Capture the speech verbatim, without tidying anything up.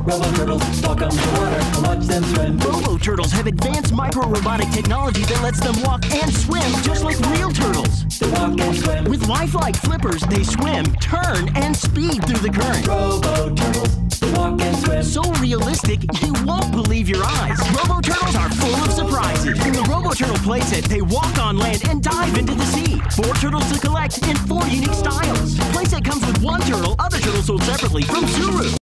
Robo turtles walk on the water and watch them swim. Robo turtles have advanced micro-robotic technology that lets them walk and swim just like real turtles. They walk and swim. With lifelike flippers, they swim, turn, and speed through the current. Robo turtles, they walk and swim. So realistic, you won't believe your eyes. Robo turtles are full of surprises. In the Robo Turtle playset, they walk on land and dive into the sea. Four turtles to collect in four unique styles. The playset comes with one turtle, other turtles sold separately from ZURU.